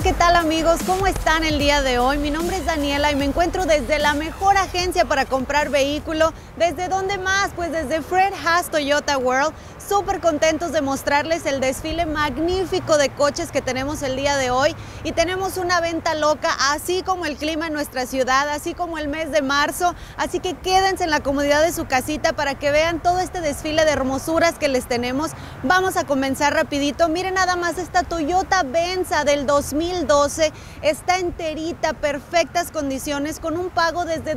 ¿qué tal amigos? ¿Cómo están el día de hoy? Mi nombre es Daniela y me encuentro desde la mejor agencia para comprar vehículo. ¿Desde dónde más? Pues desde Fred Haas Toyota World. Súper contentos de mostrarles el desfile magnífico de coches que tenemos el día de hoy. Y tenemos una venta loca, así como el clima en nuestra ciudad, así como el mes de marzo. Así que quédense en la comodidad de su casita para que vean todo este desfile de hermosuras que les tenemos. Vamos a comenzar rapidito. Miren nada más esta Toyota Venza del 2012. Está enterita, perfectas condiciones, con un pago desde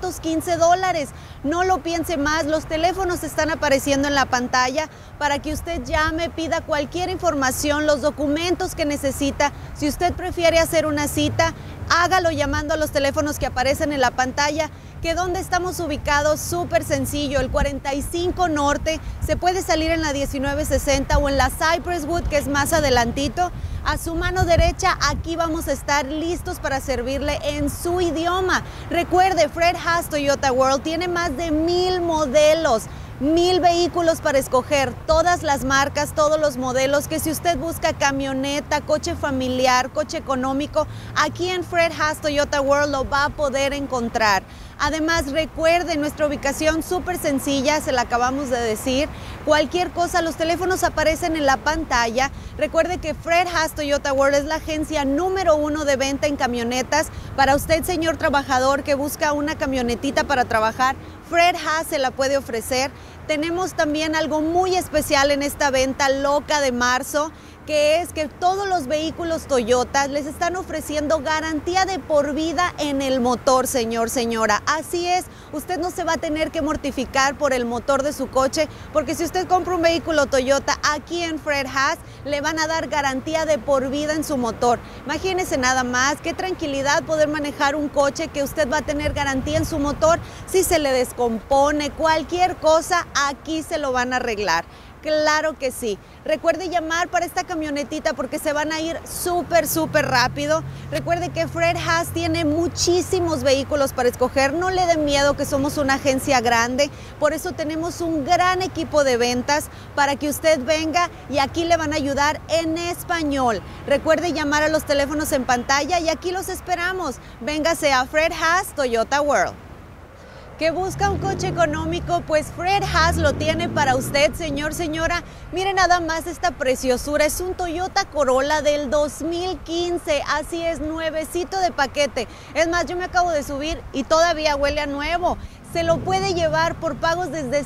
$215. No lo piense más, los teléfonos están apareciendo en la pantalla para que usted llame, pida cualquier información, los documentos que necesita. Si usted prefiere hacer una cita, hágalo llamando a los teléfonos que aparecen en la pantalla. Que donde estamos ubicados, súper sencillo, el 45 Norte, se puede salir en la 1960 o en la Cypress Wood, que es más adelantito. A su mano derecha, aquí vamos a estar listos para servirle en su idioma. Recuerde, Fred Haas Toyota World tiene más de 1000 modelos. 1000 vehículos para escoger, todas las marcas, todos los modelos, que si usted busca camioneta, coche familiar, coche económico, aquí en Fred Haas Toyota World lo va a poder encontrar. Además, recuerde nuestra ubicación súper sencilla, se la acabamos de decir. Cualquier cosa, los teléfonos aparecen en la pantalla. Recuerde que Fred Haas Toyota World es la agencia número 1 de venta en camionetas. Para usted, señor trabajador, que busca una camionetita para trabajar, Fred Haas se la puede ofrecer. Tenemos también algo muy especial en esta venta loca de marzo, que es que todos los vehículos Toyota les están ofreciendo garantía de por vida en el motor, señor, señora. Así es, usted no se va a tener que mortificar por el motor de su coche, porque si usted compra un vehículo Toyota aquí en Fred Haas, le van a dar garantía de por vida en su motor. Imagínese nada más, qué tranquilidad poder manejar un coche que usted va a tener garantía en su motor. Si se le descompone cualquier cosa, aquí se lo van a arreglar. Claro que sí. Recuerde llamar para esta camionetita porque se van a ir súper rápido. Recuerde que Fred Haas tiene muchísimos vehículos para escoger. No le den miedo, que somos una agencia grande. Por eso tenemos un gran equipo de ventas para que usted venga y aquí le van a ayudar en español. Recuerde llamar a los teléfonos en pantalla y aquí los esperamos. Véngase a Fred Haas Toyota World. ¿Que busca un coche económico? Pues Fred Haas lo tiene para usted, señor, señora. Mire nada más esta preciosura. Es un Toyota Corolla del 2015. Así es, nuevecito de paquete. Es más, yo me acabo de subir y todavía huele a nuevo. Se lo puede llevar por pagos desde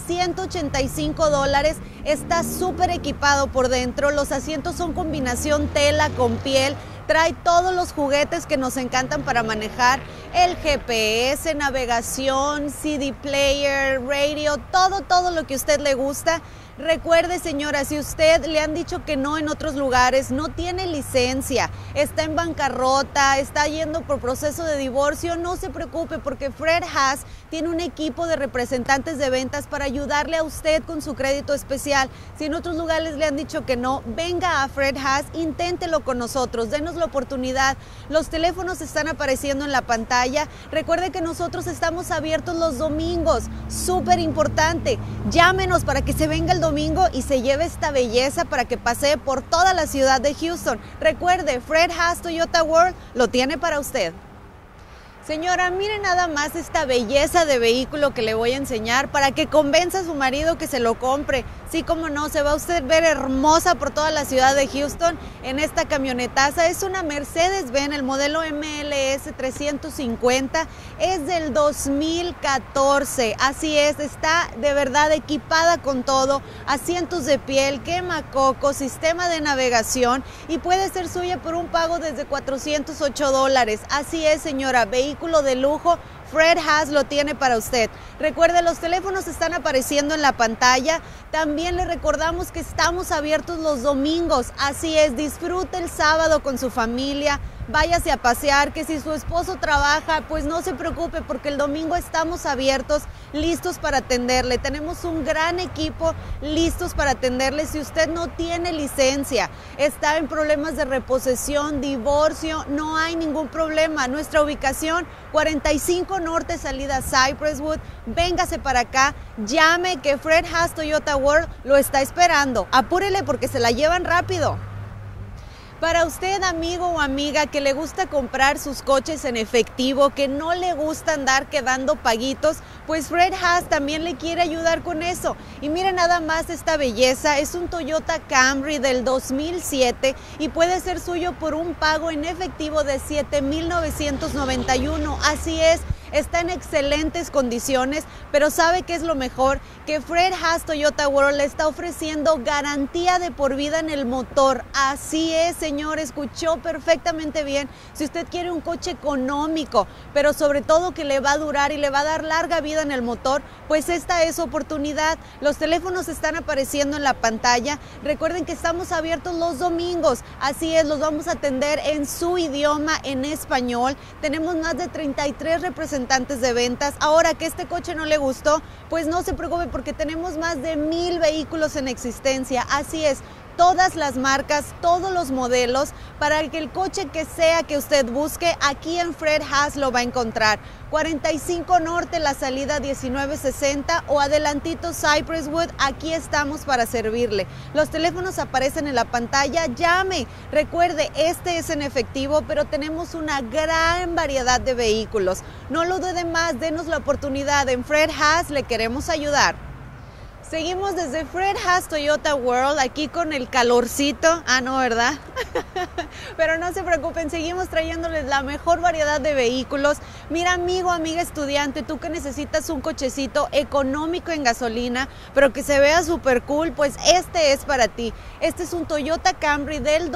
$185. Está súper equipado por dentro. Los asientos son combinación tela con piel. Trae todos los juguetes que nos encantan para manejar, el GPS, navegación, CD player, radio, todo lo que a usted le gusta. Recuerde, señora, si usted le han dicho que no en otros lugares, no tiene licencia, está en bancarrota, está yendo por proceso de divorcio, no se preocupe porque Fred Haas tiene un equipo de representantes de ventas para ayudarle a usted con su crédito especial. Si en otros lugares le han dicho que no, venga a Fred Haas, inténtelo con nosotros, denos la oportunidad. Los teléfonos están apareciendo en la pantalla. Recuerde que nosotros estamos abiertos los domingos, súper importante. Llámenos para que se venga el domingo y se lleve esta belleza para que pasee por toda la ciudad de Houston. Recuerde, Fred Haas Toyota World lo tiene para usted. Señora, mire nada más esta belleza de vehículo que le voy a enseñar para que convenza a su marido que se lo compre. Sí, como no, se va a usted ver hermosa por toda la ciudad de Houston en esta camionetaza. Es una Mercedes-Benz, el modelo MLS 350, es del 2014. Así es, está de verdad equipada con todo, asientos de piel, quemacoco, sistema de navegación y puede ser suya por un pago desde $408. Así es, señora, vehículo de lujo. Fred Haas lo tiene para usted. Recuerde, los teléfonos están apareciendo en la pantalla. También le recordamos que estamos abiertos los domingos. Así es, disfrute el sábado con su familia. Váyase a pasear, que si su esposo trabaja, pues no se preocupe porque el domingo estamos abiertos, listos para atenderle. Tenemos un gran equipo listos para atenderle. Si usted no tiene licencia, está en problemas de reposesión, divorcio, no hay ningún problema. Nuestra ubicación, 45 Norte, salida Cypress Wood. Véngase para acá, llame que Fred Haas Toyota World lo está esperando. Apúrele porque se la llevan rápido. Para usted, amigo o amiga, que le gusta comprar sus coches en efectivo, que no le gusta andar quedando paguitos, pues Fred Haas también le quiere ayudar con eso. Y mire nada más esta belleza, es un Toyota Camry del 2007 y puede ser suyo por un pago en efectivo de $7,991. Así es. Está en excelentes condiciones, pero ¿sabe qué es lo mejor? Que Fred Haas Toyota World le está ofreciendo garantía de por vida en el motor. Así es, señor, escuchó perfectamente bien. Si usted quiere un coche económico, pero sobre todo que le va a durar y le va a dar larga vida en el motor, pues esta es su oportunidad. Los teléfonos están apareciendo en la pantalla. Recuerden que estamos abiertos los domingos. Así es, los vamos a atender en su idioma, en español. Tenemos más de 33 representantes de ventas. Ahora que este coche no le gustó, pues no se preocupe porque tenemos más de 1000 vehículos en existencia. Así es, todas las marcas, todos los modelos, para que el coche que sea que usted busque, aquí en Fred Haas lo va a encontrar. 45 Norte, la salida 1960 o adelantito Cypress Wood, aquí estamos para servirle. Los teléfonos aparecen en la pantalla, llame. Recuerde, este es en efectivo, pero tenemos una gran variedad de vehículos. No lo dude más, denos la oportunidad. En Fred Haas le queremos ayudar. Seguimos desde Fred Haas Toyota World, aquí con el calorcito. Ah, no, ¿verdad? Pero no se preocupen, seguimos trayéndoles la mejor variedad de vehículos. Mira, amigo, amiga estudiante, tú que necesitas un cochecito económico en gasolina, pero que se vea súper cool, pues este es para ti. Este es un Toyota Camry del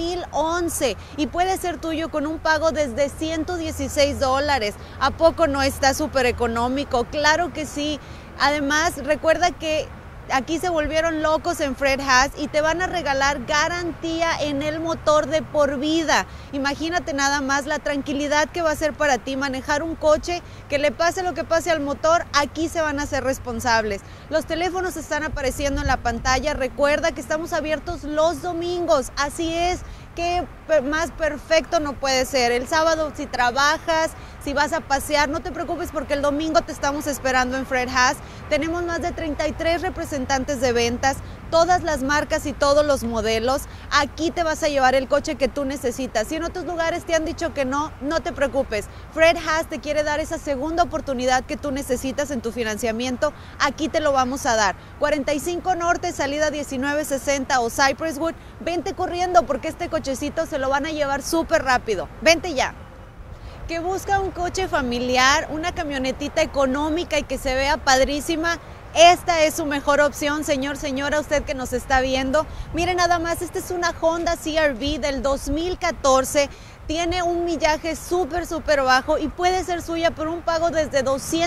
2011 y puede ser tuyo con un pago desde $116. ¿A poco no está súper económico? Claro que sí. Además, recuerda que aquí se volvieron locos en Fred Haas y te van a regalar garantía en el motor de por vida. Imagínate nada más la tranquilidad que va a ser para ti manejar un coche, que le pase lo que pase al motor, aquí se van a ser responsables. Los teléfonos están apareciendo en la pantalla. Recuerda que estamos abiertos los domingos, así es. Qué más perfecto no puede ser. El sábado si trabajas, si vas a pasear, no te preocupes porque el domingo te estamos esperando en Fred Haas. Tenemos más de 33 representantes de ventas, todas las marcas y todos los modelos. Aquí te vas a llevar el coche que tú necesitas. Si en otros lugares te han dicho que no, no te preocupes. Fred Haas te quiere dar esa segunda oportunidad que tú necesitas en tu financiamiento. Aquí te lo vamos a dar. 45 Norte, salida 1960 o Cypress Wood. Vente corriendo porque este cochecito se lo van a llevar súper rápido. Vente ya. Que busca un coche familiar, una camionetita económica y que se vea padrísima, esta es su mejor opción, señor, señora, usted que nos está viendo. Mire nada más, esta es una Honda CR-V del 2014. Tiene un millaje súper bajo y puede ser suya por un pago desde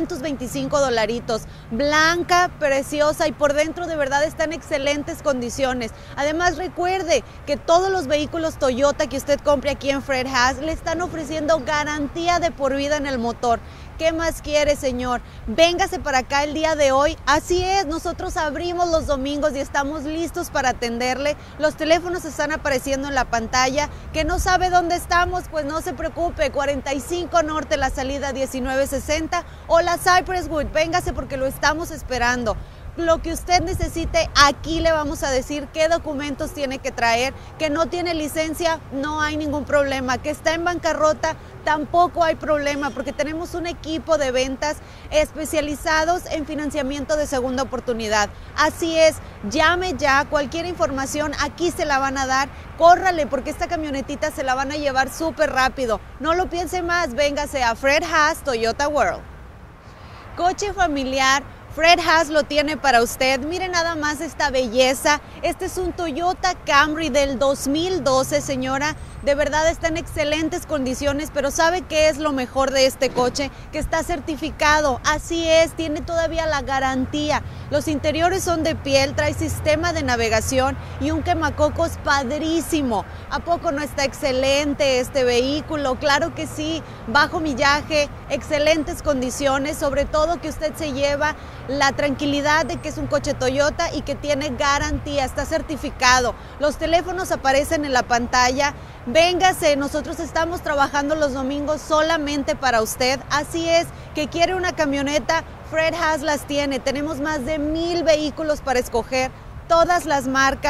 $225. Blanca, preciosa y por dentro de verdad está en excelentes condiciones. Además, recuerde que todos los vehículos Toyota que usted compre aquí en Fred Haas le están ofreciendo garantía de por vida en el motor. ¿Qué más quiere, señor? Véngase para acá el día de hoy. Así es, nosotros abrimos los domingos y estamos listos para atenderle. Los teléfonos están apareciendo en la pantalla. ¿Que no sabe dónde estamos? Pues no se preocupe. 45 Norte, la salida 1960 o la Cypress Wood. Véngase porque lo estamos esperando. Lo que usted necesite, aquí le vamos a decir qué documentos tiene que traer. Que no tiene licencia, no hay ningún problema. Que está en bancarrota, tampoco hay problema porque tenemos un equipo de ventas especializados en financiamiento de segunda oportunidad. Así es, llame ya, cualquier información aquí se la van a dar. Córrale porque esta camionetita se la van a llevar súper rápido. No lo piense más, véngase a Fred Haas Toyota World. Coche familiar, Fred Haas lo tiene para usted. Mire nada más esta belleza. Este es un Toyota Camry del 2012, señora. De verdad está en excelentes condiciones, pero ¿sabe qué es lo mejor de este coche? Que está certificado. Así es, tiene todavía la garantía. Los interiores son de piel, trae sistema de navegación y un quemacocos padrísimo. ¿A poco no está excelente este vehículo? Claro que sí, bajo millaje, excelentes condiciones, sobre todo que usted se lleva la tranquilidad de que es un coche Toyota y que tiene garantía, está certificado. Los teléfonos aparecen en la pantalla. Véngase, nosotros estamos trabajando los domingos solamente para usted. Así es, que quiere una camioneta, Fred Haas las tiene. Tenemos más de 1000 vehículos para escoger, todas las marcas,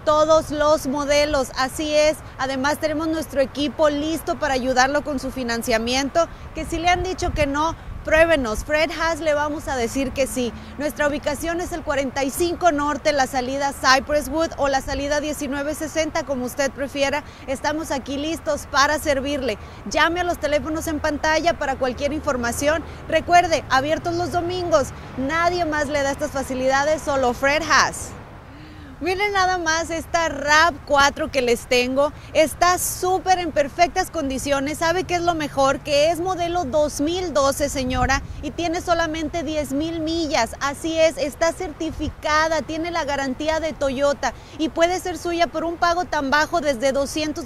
todos los modelos, así es. Además tenemos nuestro equipo listo para ayudarlo con su financiamiento, que si le han dicho que no, pruébenos, Fred Haas le vamos a decir que sí. Nuestra ubicación es el 45 Norte, la salida Cypresswood o la salida 1960, como usted prefiera. Estamos aquí listos para servirle. Llame a los teléfonos en pantalla para cualquier información. Recuerde, abiertos los domingos. Nadie más le da estas facilidades, solo Fred Haas. Miren nada más esta RAV4 que les tengo, está súper en perfectas condiciones. ¿Sabe qué es lo mejor? Que es modelo 2012, señora, y tiene solamente 10,000 millas. Así es, está certificada, tiene la garantía de Toyota y puede ser suya por un pago tan bajo desde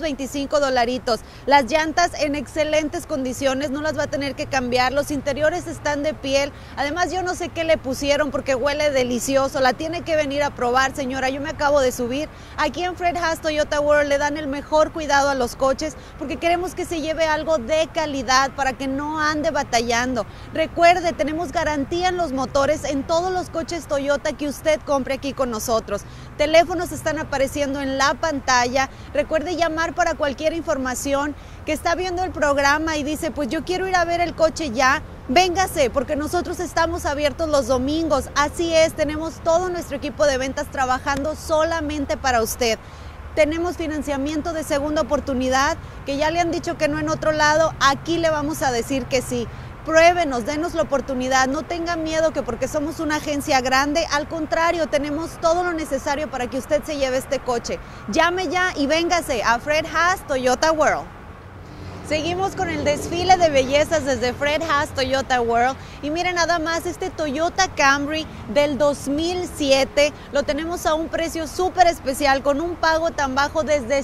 $225. Las llantas en excelentes condiciones, no las va a tener que cambiar, los interiores están de piel. Además, yo no sé qué le pusieron porque huele delicioso, la tiene que venir a probar, señora. Yo me acabo de subir. Aquí en Fred Haas Toyota World le dan el mejor cuidado a los coches porque queremos que se lleve algo de calidad para que no ande batallando. Recuerde, tenemos garantía en los motores en todos los coches Toyota que usted compre aquí con nosotros. Teléfonos están apareciendo en la pantalla. Recuerde llamar para cualquier información. Que está viendo el programa y dice, pues yo quiero ir a ver el coche ya. Véngase, porque nosotros estamos abiertos los domingos. Así es, tenemos todo nuestro equipo de ventas trabajando solamente para usted. Tenemos financiamiento de segunda oportunidad, que ya le han dicho que no en otro lado. Aquí le vamos a decir que sí. Pruébenos, denos la oportunidad, no tenga miedo que porque somos una agencia grande, al contrario, tenemos todo lo necesario para que usted se lleve este coche. Llame ya y véngase a Fred Haas Toyota World. Seguimos con el desfile de bellezas desde Fred Haas Toyota World y miren nada más este Toyota Camry del 2007, lo tenemos a un precio súper especial con un pago tan bajo desde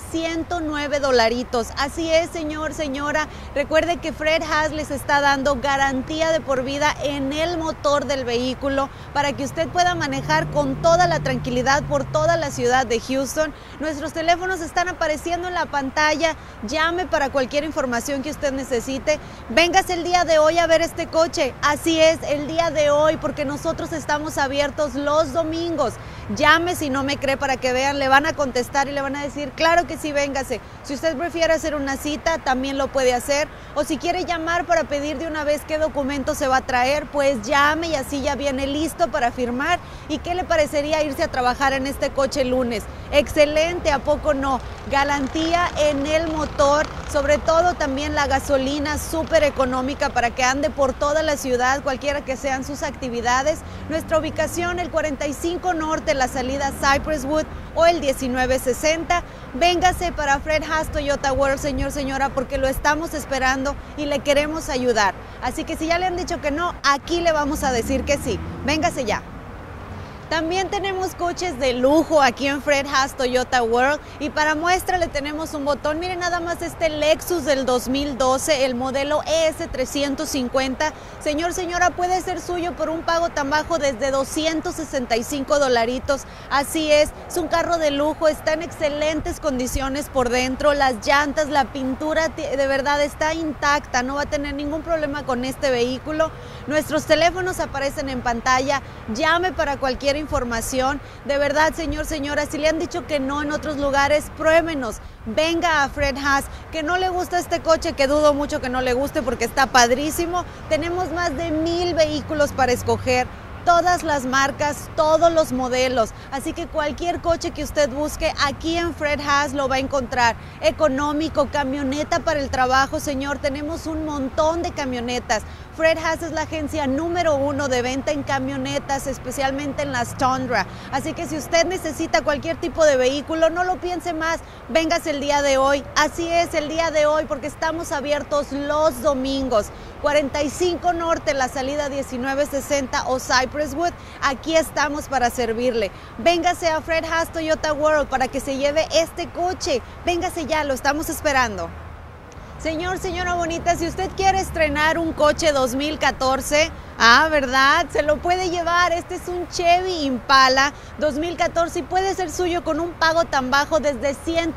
$109. Así es, señor, señora, recuerde que Fred Haas les está dando garantía de por vida en el motor del vehículo para que usted pueda manejar con toda la tranquilidad por toda la ciudad de Houston. Nuestros teléfonos están apareciendo en la pantalla, llame para cualquier información que usted necesite. Véngase el día de hoy a ver este coche. Así es, el día de hoy, porque nosotros estamos abiertos los domingos. Llame si no me cree para que vean, le van a contestar y le van a decir, claro que sí, véngase. Si usted prefiere hacer una cita, también lo puede hacer. O si quiere llamar para pedir de una vez qué documento se va a traer, pues llame y así ya viene listo para firmar. ¿Y qué le parecería irse a trabajar en este coche el lunes? Excelente, ¿a poco no? Garantía en el motor, sobre todo también la gasolina súper económica para que ande por toda la ciudad, cualquiera que sean sus actividades. Nuestra ubicación, el 45 Norte, la salida Cypresswood o el 1960. Véngase para Fred Haas Toyota World, señor, señora, porque lo estamos esperando y le queremos ayudar. Así que si ya le han dicho que no, aquí le vamos a decir que sí. Véngase ya. También tenemos coches de lujo aquí en Fred Haas Toyota World y para muestra le tenemos un botón. Miren nada más este Lexus del 2012, el modelo ES350. Señor, señora, puede ser suyo por un pago tan bajo desde $265. Así es un carro de lujo, está en excelentes condiciones por dentro, las llantas, la pintura de verdad está intacta, no va a tener ningún problema con este vehículo. Nuestros teléfonos aparecen en pantalla, llame para cualquier información. De verdad, señor, señora, si le han dicho que no en otros lugares, pruébenos. Venga a Fred Haas. Que no le gusta este coche, que dudo mucho que no le guste porque está padrísimo. Tenemos más de 1000 vehículos para escoger. Todas las marcas, todos los modelos, así que cualquier coche que usted busque aquí en Fred Haas lo va a encontrar. Económico, camioneta para el trabajo, señor, tenemos un montón de camionetas. Fred Haas es la agencia número 1 de venta en camionetas, especialmente en las Tundra. Así que si usted necesita cualquier tipo de vehículo, no lo piense más, véngase el día de hoy. Así es, el día de hoy, porque estamos abiertos los domingos. 45 Norte, la salida 1960 o Cypresswood, aquí estamos para servirle. Véngase a Fred Haas Toyota World para que se lleve este coche. Véngase ya, lo estamos esperando. Señor, señora bonita, si usted quiere estrenar un coche 2014, Ah, ¿verdad? Se lo puede llevar. Este es un Chevy Impala 2014 y puede ser suyo con un pago tan bajo desde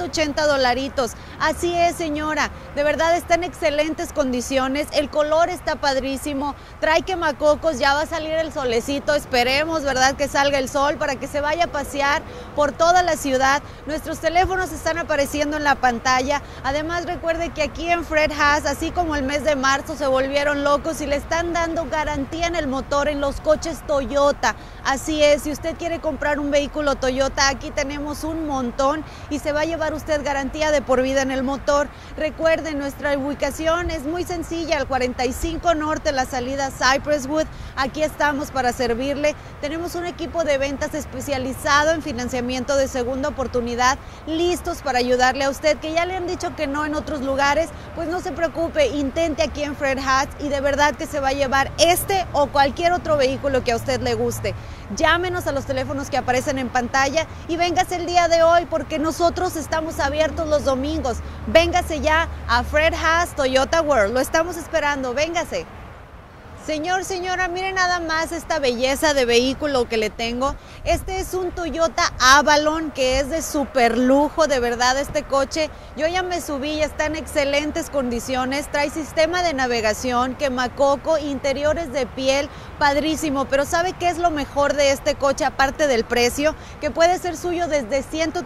$180. Así es, señora. De verdad está en excelentes condiciones. El color está padrísimo. Trae quemacocos. Ya va a salir el solecito. Esperemos, ¿verdad?, que salga el sol para que se vaya a pasear por toda la ciudad. Nuestros teléfonos están apareciendo en la pantalla. Además, recuerde que aquí en Fred Haas, así como el mes de marzo, se volvieron locos y le están dando garantía en el motor en los coches Toyota. Así es, si usted quiere comprar un vehículo Toyota, aquí tenemos un montón y se va a llevar usted garantía de por vida en el motor. Recuerden, nuestra ubicación es muy sencilla, al 45 Norte, la salida Cypresswood. Aquí estamos para servirle. Tenemos un equipo de ventas especializado en financiamiento de segunda oportunidad, listos para ayudarle a usted, que ya le han dicho que no en otros lugares. Pues no se preocupe, intente aquí en Fred Haas y de verdad que se va a llevar este o cualquier otro vehículo que a usted le guste. Llámenos a los teléfonos que aparecen en pantalla y véngase el día de hoy porque nosotros estamos abiertos los domingos. Véngase ya a Fred Haas Toyota World, lo estamos esperando, véngase. Señor, señora, mire nada más esta belleza de vehículo que le tengo. Este es un Toyota Avalon que es de súper lujo, de verdad este coche. Yo ya me subí, ya está en excelentes condiciones. Trae sistema de navegación, quemacoco, interiores de piel, padrísimo. Pero ¿sabe qué es lo mejor de este coche aparte del precio? Que puede ser suyo desde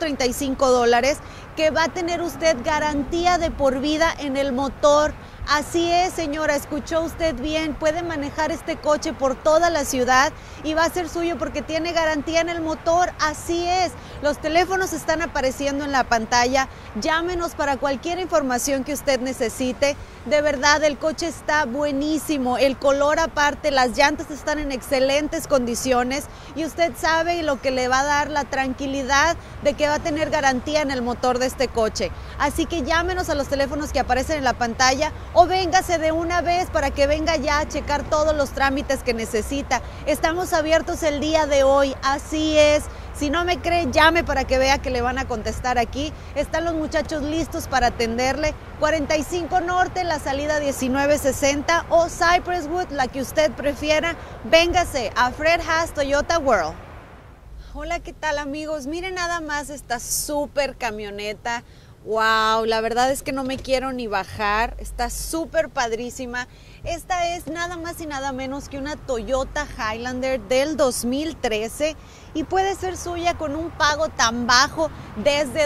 $135, que va a tener usted garantía de por vida en el motor. Así es, señora, escuchó usted bien, puede manejar este coche por toda la ciudad y va a ser suyo porque tiene garantía en el motor. Así es, los teléfonos están apareciendo en la pantalla. Llámenos para cualquier información que usted necesite. De verdad, el coche está buenísimo, el color aparte, las llantas están en excelentes condiciones y usted sabe lo que le va a dar la tranquilidad de que va a tener garantía en el motor de este coche. Así que llámenos a los teléfonos que aparecen en la pantalla o véngase de una vez para que venga ya a checar todos los trámites que necesita. Estamos abiertos el día de hoy, así es. Si no me cree, llame para que vea que le van a contestar aquí. Están los muchachos listos para atenderle. 45 Norte, la salida 1960 o Cypresswood, la que usted prefiera. Véngase a Fred Haas Toyota World. Hola, ¿qué tal, amigos? Miren nada más esta súper camioneta. Wow, la verdad es que no me quiero ni bajar. Está súper padrísima. Esta es nada más y nada menos que una Toyota Highlander del 2013 y puede ser suya con un pago tan bajo desde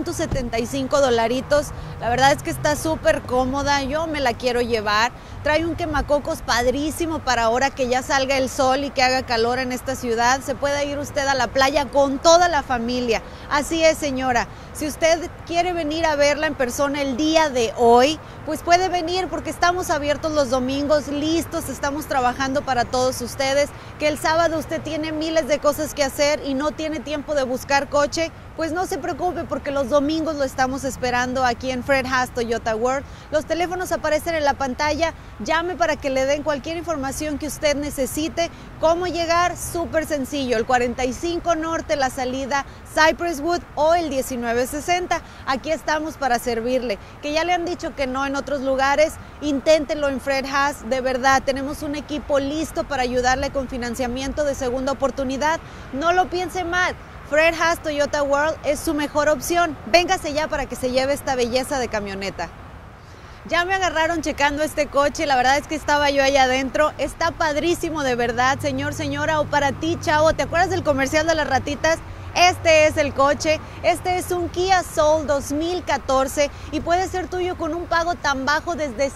$275. La verdad es que está súper cómoda, yo me la quiero llevar. Trae un quemacocos padrísimo para ahora que ya salga el sol y que haga calor en esta ciudad. Se puede ir usted a la playa con toda la familia. Así es, señora. Si usted quiere venir a verla en persona el día de hoy, pues puede venir porque estamos abiertos los domingos, listos, estamos trabajando para todos ustedes. Que el sábado usted tiene miles de cosas que hacer y no tiene tiempo de buscar coche, pues no se preocupe porque los domingos lo estamos esperando aquí en Fred Haas Toyota World. Los teléfonos aparecen en la pantalla, llame para que le den cualquier información que usted necesite. ¿Cómo llegar? Súper sencillo, el 45 Norte, la salida Cypresswood o el 1960. Aquí estamos para servirle. Que ya le han dicho que no en otros lugares, inténtelo en Fred Haas. De verdad, tenemos un equipo listo para ayudarle con financiamiento de segunda oportunidad. No lo piense mal. Fred Haas Toyota World es su mejor opción. Véngase ya para que se lleve esta belleza de camioneta. Ya me agarraron checando este coche, la verdad es que estaba yo allá adentro. Está padrísimo de verdad, señor, señora, o para ti, chavo. ¿Te acuerdas del comercial de las ratitas? Este es el coche, este es un Kia Soul 2014 y puede ser tuyo con un pago tan bajo desde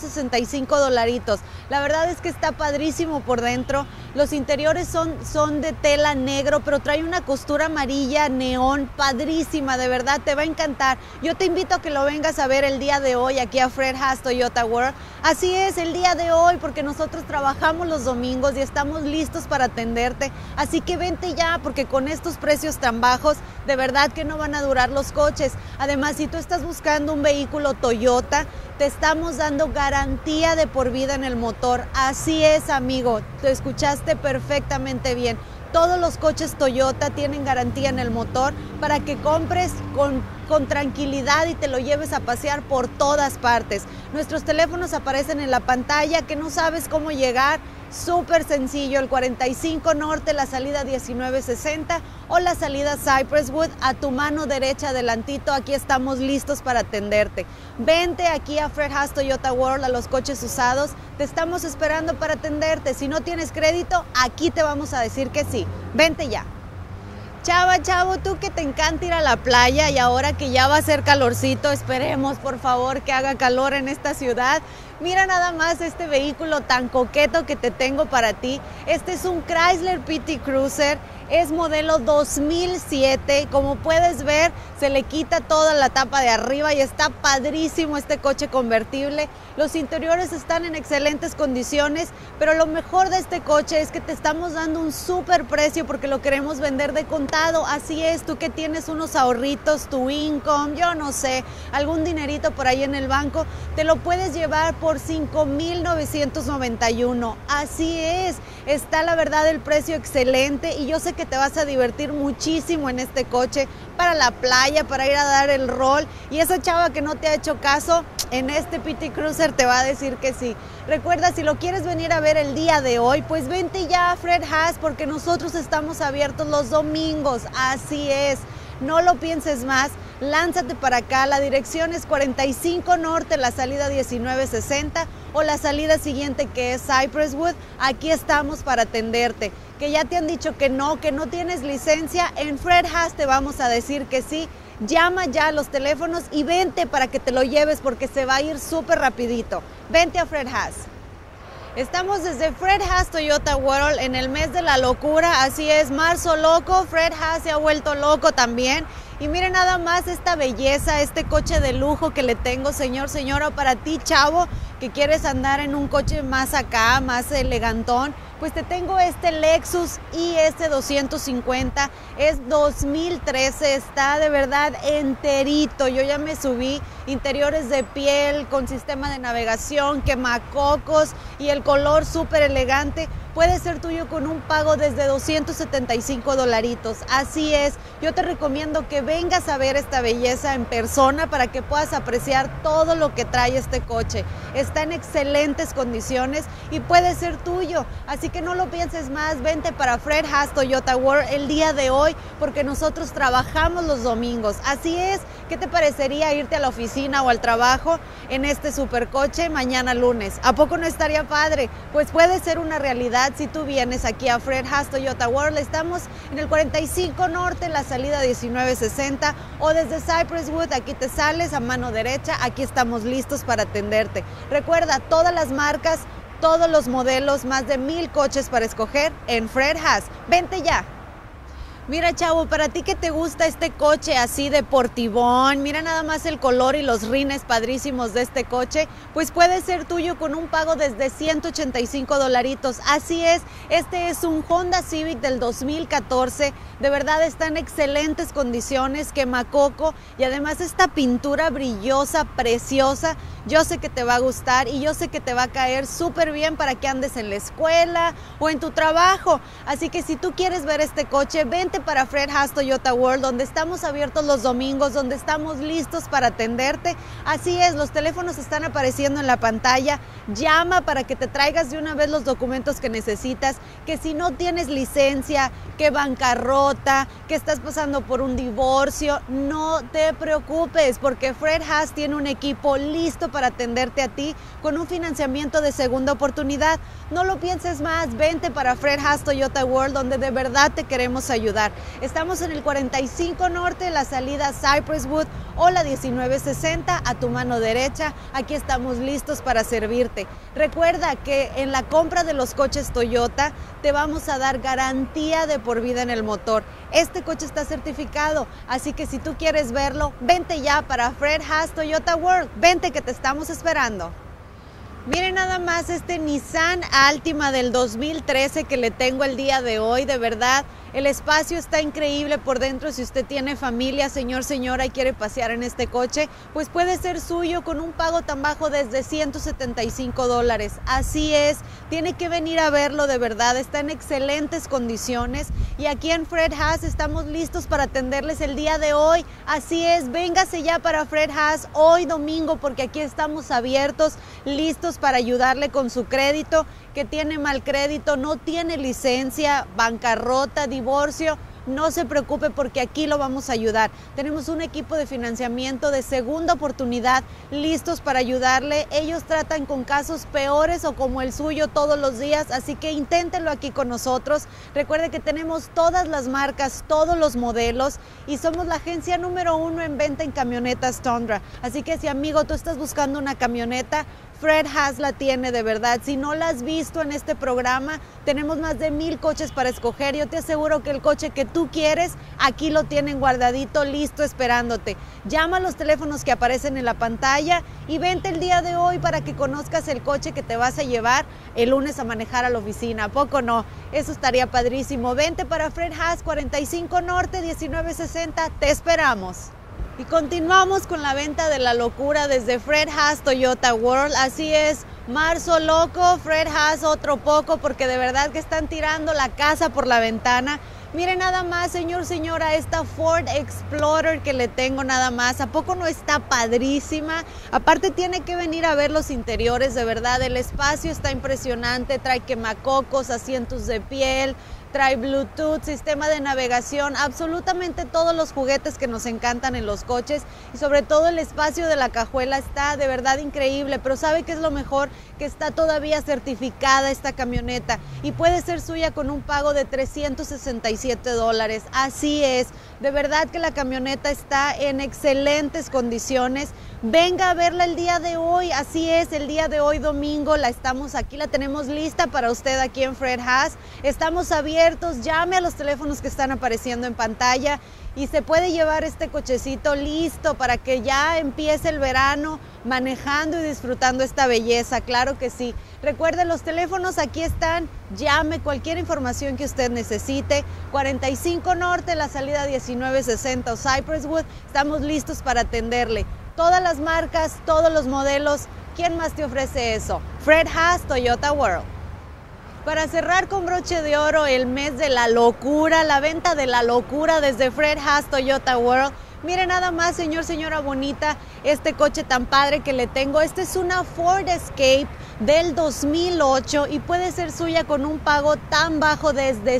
$165. La verdad es que está padrísimo por dentro. Los interiores son de tela negro, pero trae una costura amarilla neón padrísima, de verdad te va a encantar. Yo te invito a que lo vengas a ver el día de hoy aquí a Fred Haas Toyota World. Así es, el día de hoy, porque nosotros trabajamos los domingos y estamos listos para atenderte. Así que vente ya, porque con estos precios tan bajos, de verdad que no van a durar los coches. Además, si tú estás buscando un vehículo Toyota, te estamos dando garantía de por vida en el motor. Así es, amigo, te escuchaste perfectamente bien. Todos los coches Toyota tienen garantía en el motor para que compres con tranquilidad y te lo lleves a pasear por todas partes. Nuestros teléfonos aparecen en la pantalla, que no sabes cómo llegar. Súper sencillo, el 45 Norte, la salida 1960 o la salida Cypresswood, a tu mano derecha adelantito, aquí estamos listos para atenderte. Vente aquí a Fred Haas Toyota World, a los coches usados, te estamos esperando para atenderte. Si no tienes crédito, aquí te vamos a decir que sí. Vente ya. Chava, chavo, tú que te encanta ir a la playa y ahora que ya va a hacer calorcito, esperemos por favor que haga calor en esta ciudad. Mira nada más este vehículo tan coqueto que te tengo para ti. Este es un Chrysler PT Cruiser, es modelo 2007. Como puedes ver, se le quita toda la tapa de arriba y está padrísimo este coche convertible. Los interiores están en excelentes condiciones, pero lo mejor de este coche es que te estamos dando un súper precio porque lo queremos vender de contado. Así es, tú que tienes unos ahorritos, tu income, yo no sé, algún dinerito por ahí en el banco, te lo puedes llevar por $5,991. Así es, está la verdad el precio excelente y yo sé que te vas a divertir muchísimo en este coche para la playa, para ir a dar el rol. Y esa chava que no te ha hecho caso, en este PT Cruiser te va a decir que sí. Recuerda, si lo quieres venir a ver el día de hoy, pues vente ya a Fred Haas porque nosotros estamos abiertos los domingos. Así es. No lo pienses más, lánzate para acá. La dirección es 45 Norte, la salida 1960 o la salida siguiente que es Cypresswood. Aquí estamos para atenderte. Que ya te han dicho que no tienes licencia, en Fred Haas te vamos a decir que sí. Llama ya a los teléfonos y vente para que te lo lleves porque se va a ir súper rapidito. Vente a Fred Haas. Estamos desde Fred Haas Toyota World en el mes de la locura, así es, marzo loco, Fred Haas se ha vuelto loco también. Y miren nada más esta belleza, este coche de lujo que le tengo, señor, señora, para ti, chavo, que quieres andar en un coche más acá, más elegantón, pues te tengo este Lexus IS 250, es 2013, está de verdad enterito, yo ya me subí, interiores de piel, con sistema de navegación, quemacocos y el color súper elegante. Puede ser tuyo con un pago desde $275. Así es, yo te recomiendo que vengas a ver esta belleza en persona para que puedas apreciar todo lo que trae este coche. Está en excelentes condiciones y puede ser tuyo. Así que no lo pienses más, vente para Fred Haas Toyota World el día de hoy porque nosotros trabajamos los domingos. Así es, ¿qué te parecería irte a la oficina o al trabajo en este supercoche mañana lunes? ¿A poco no estaría padre? Pues puede ser una realidad. Si tú vienes aquí a Fred Haas Toyota World, estamos en el 45 Norte, la salida 1960 o desde Cypresswood, aquí te sales a mano derecha, aquí estamos listos para atenderte. Recuerda, todas las marcas, todos los modelos, más de 1000 coches para escoger en Fred Haas. Vente ya. Mira, chavo, para ti que te gusta este coche así deportivón, mira nada más el color y los rines padrísimos de este coche, pues puede ser tuyo con un pago desde $185. Así es, este es un Honda Civic del 2014, de verdad está en excelentes condiciones, quemacoco y además esta pintura brillosa, preciosa, yo sé que te va a gustar y yo sé que te va a caer súper bien para que andes en la escuela o en tu trabajo. Así que si tú quieres ver este coche, vente para Fred Haas Toyota World, donde estamos abiertos los domingos, donde estamos listos para atenderte. Así es, los teléfonos están apareciendo en la pantalla. Llama para que te traigas de una vez los documentos que necesitas, que si no tienes licencia, que bancarrota, que estás pasando por un divorcio, no te preocupes, porque Fred Haas tiene un equipo listo para atenderte a ti con un financiamiento de segunda oportunidad. No lo pienses más, vente para Fred Haas Toyota World, donde de verdad te queremos ayudar. Estamos en el 45 Norte, la salida Cypresswood o la 1960 a tu mano derecha. Aquí estamos listos para servirte. Recuerda que en la compra de los coches Toyota te vamos a dar garantía de por vida en el motor. Este coche está certificado, así que si tú quieres verlo, vente ya para Fred Haas Toyota World. Vente que te estamos esperando. Miren nada más este Nissan Altima del 2013 que le tengo el día de hoy, de verdad El espacio está increíble por dentro. Si usted tiene familia, señor, señora, y quiere pasear en este coche, pues puede ser suyo con un pago tan bajo desde $175. Así es, tiene que venir a verlo de verdad, está en excelentes condiciones y aquí en Fred Haas estamos listos para atenderles el día de hoy. Así es, véngase ya para Fred Haas hoy domingo porque aquí estamos abiertos, listos para ayudarle con su crédito, que tiene mal crédito, no tiene licencia, bancarrota, divorcio. No se preocupe porque aquí lo vamos a ayudar. Tenemos un equipo de financiamiento de segunda oportunidad listos para ayudarle. Ellos tratan con casos peores o como el suyo todos los días, así que inténtenlo aquí con nosotros. Recuerde que tenemos todas las marcas, todos los modelos y somos la agencia número 1 en venta en camionetas Tundra. Así que si, amigo, tú estás buscando una camioneta, Fred Haas la tiene de verdad. Si no la has visto en este programa, tenemos más de 1000 coches para escoger. Yo te aseguro que el coche que tú quieres, aquí lo tienen guardadito, listo, esperándote. Llama a los teléfonos que aparecen en la pantalla y vente el día de hoy para que conozcas el coche que te vas a llevar el lunes a manejar a la oficina. ¿A poco no? Eso estaría padrísimo. Vente para Fred Haas, 45 Norte, 1960. Te esperamos. Y continuamos con la venta de la locura desde Fred Haas Toyota World. Así es, marzo loco, Fred Haas otro poco, porque de verdad que están tirando la casa por la ventana. Miren nada más, señor, señora, esta Ford Explorer que le tengo nada más. ¿A poco no está padrísima? Aparte tiene que venir a ver los interiores, de verdad. El espacio está impresionante, trae quemacocos, asientos de piel, trae Bluetooth, sistema de navegación, absolutamente todos los juguetes que nos encantan en los coches y sobre todo el espacio de la cajuela está de verdad increíble, pero ¿sabe qué es lo mejor? Que está todavía certificada esta camioneta y puede ser suya con un pago de $367. Así es, de verdad que la camioneta está en excelentes condiciones. Venga a verla el día de hoy, así es, el día de hoy domingo la estamos aquí, la tenemos lista para usted aquí en Fred Haas. Estamos abiertos, llame a los teléfonos que están apareciendo en pantalla y se puede llevar este cochecito listo para que ya empiece el verano manejando y disfrutando esta belleza, claro que sí. Recuerde, los teléfonos aquí están, llame cualquier información que usted necesite. 45 Norte, la salida 1960 Cypresswood, estamos listos para atenderle. Todas las marcas, todos los modelos, ¿quién más te ofrece eso? Fred Haas Toyota World. Para cerrar con broche de oro el mes de la locura, la venta de la locura desde Fred Haas Toyota World. Mire nada más, señor, señora bonita, este coche tan padre que le tengo. Este es una Ford Escape del 2008 y puede ser suya con un pago tan bajo desde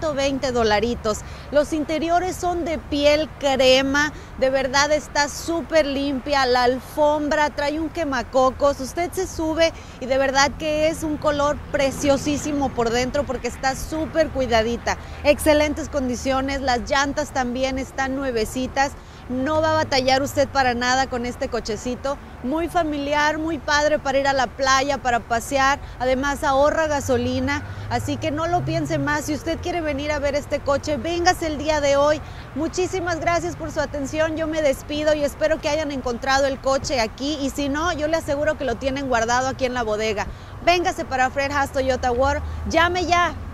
$120. Los interiores son de piel crema, de verdad está súper limpia, la alfombra trae un quemacocos, usted se sube y de verdad que es un color preciosísimo por dentro porque está súper cuidadita, excelentes condiciones, las llantas también están nuevecitas. No va a batallar usted para nada con este cochecito, muy familiar, muy padre para ir a la playa, para pasear, además ahorra gasolina, así que no lo piense más. Si usted quiere venir a ver este coche, véngase el día de hoy. Muchísimas gracias por su atención, yo me despido y espero que hayan encontrado el coche aquí y si no, yo le aseguro que lo tienen guardado aquí en la bodega. Véngase para Fred Haas Toyota World, llame ya.